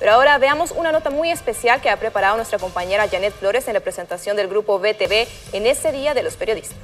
Pero ahora veamos una nota muy especial que ha preparado nuestra compañera Janet Flores en representación del grupo BTV en este Día de los Periodistas.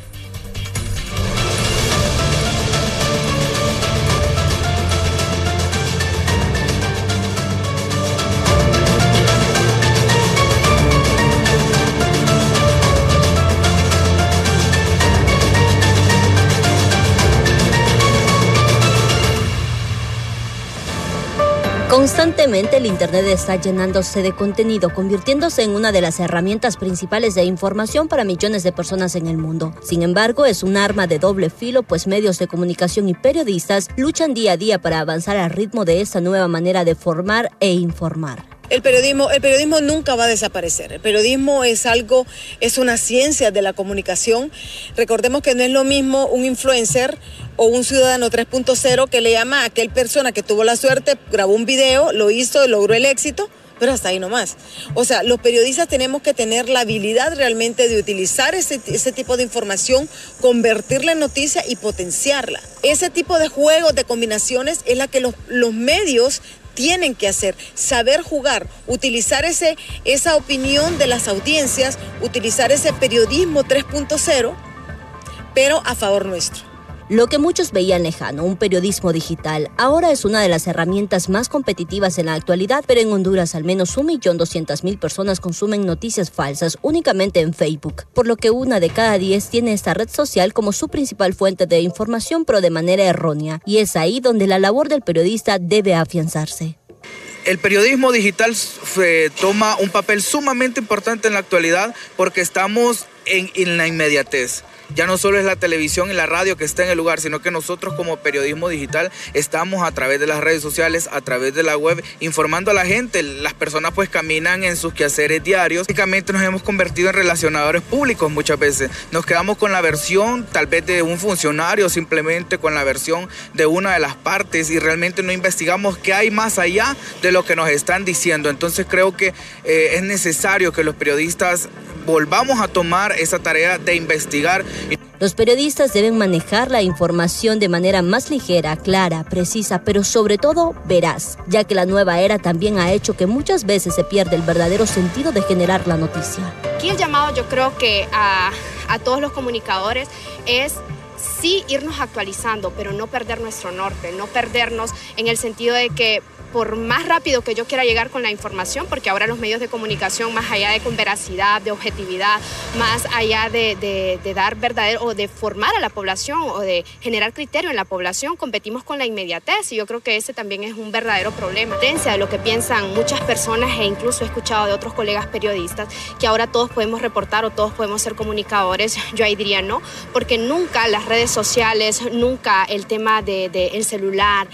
Constantemente el Internet está llenándose de contenido, convirtiéndose en una de las herramientas principales de información para millones de personas en el mundo. Sin embargo, es un arma de doble filo, pues medios de comunicación y periodistas luchan día a día para avanzar al ritmo de esta nueva manera de formar e informar. El periodismo nunca va a desaparecer. El periodismo es una ciencia de la comunicación. Recordemos que no es lo mismo un influencer o un ciudadano 3.0 que le llama a aquel persona que tuvo la suerte, grabó un video, lo hizo, logró el éxito, pero hasta ahí nomás. O sea, los periodistas tenemos que tener la habilidad realmente de utilizar ese tipo de información, convertirla en noticia y potenciarla. Ese tipo de juegos, de combinaciones, es la que los medios tienen que hacer, saber jugar, utilizar esa opinión de las audiencias, utilizar ese periodismo 3.0, pero a favor nuestro. Lo que muchos veían lejano, un periodismo digital, ahora es una de las herramientas más competitivas en la actualidad, pero en Honduras al menos 1.200.000 personas consumen noticias falsas únicamente en Facebook, por lo que 1 de cada 10 tiene esta red social como su principal fuente de información, pero de manera errónea, y es ahí donde la labor del periodista debe afianzarse. El periodismo digital toma un papel sumamente importante en la actualidad porque estamos en la inmediatez. Ya no solo es la televisión y la radio que está en el lugar, sino que nosotros como periodismo digital estamos a través de las redes sociales, a través de la web, informando a la gente. Las personas pues caminan en sus quehaceres diarios. Básicamente nos hemos convertido en relacionadores públicos muchas veces. Nos quedamos con la versión tal vez de un funcionario, simplemente con la versión de una de las partes y realmente no investigamos qué hay más allá de lo que nos están diciendo. Entonces creo que es necesario que los periodistas volvamos a tomar esa tarea de investigar. Los periodistas deben manejar la información de manera más ligera, clara, precisa, pero sobre todo veraz, ya que la nueva era también ha hecho que muchas veces se pierde el verdadero sentido de generar la noticia. Aquí el llamado yo creo que a todos los comunicadores es sí irnos actualizando, pero no perder nuestro norte, no perdernos en el sentido de que por más rápido que yo quiera llegar con la información, porque ahora los medios de comunicación, más allá de con veracidad, de objetividad, más allá de dar verdadero o de formar a la población o de generar criterio en la población, competimos con la inmediatez y yo creo que ese también es un verdadero problema. De lo que piensan muchas personas e incluso he escuchado de otros colegas periodistas que ahora todos podemos reportar o todos podemos ser comunicadores, yo ahí diría no, porque nunca las redes sociales, nunca el tema del celular,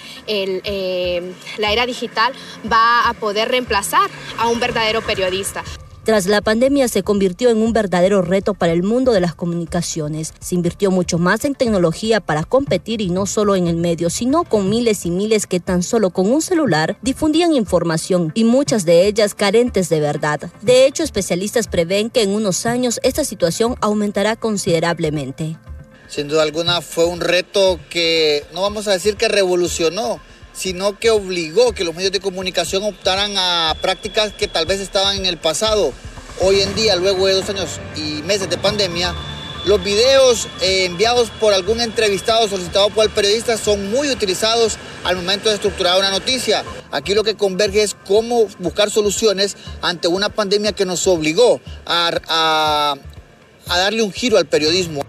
la era digital va a poder reemplazar a un verdadero periodista. Tras la pandemia se convirtió en un verdadero reto para el mundo de las comunicaciones. Se invirtió mucho más en tecnología para competir y no solo en el medio, sino con miles y miles que tan solo con un celular difundían información y muchas de ellas carentes de verdad. De hecho, especialistas prevén que en unos años esta situación aumentará considerablemente. Sin duda alguna fue un reto que no vamos a decir que revolucionó, sino que obligó que los medios de comunicación optaran a prácticas que tal vez estaban en el pasado. Hoy en día, luego de 2 años y meses de pandemia, los videos enviados por algún entrevistado solicitado por el periodista son muy utilizados al momento de estructurar una noticia. Aquí lo que converge es cómo buscar soluciones ante una pandemia que nos obligó a darle un giro al periodismo.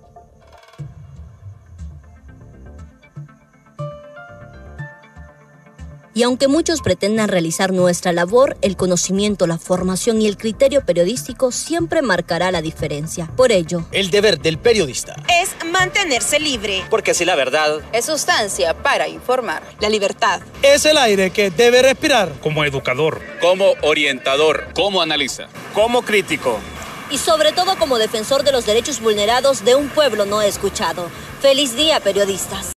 Y aunque muchos pretendan realizar nuestra labor, el conocimiento, la formación y el criterio periodístico siempre marcará la diferencia. Por ello, el deber del periodista es mantenerse libre. Porque si la verdad es sustancia para informar. La libertad es el aire que debe respirar. Como educador, como orientador, como analista, como crítico. Y sobre todo como defensor de los derechos vulnerados de un pueblo no escuchado. ¡Feliz día, periodistas!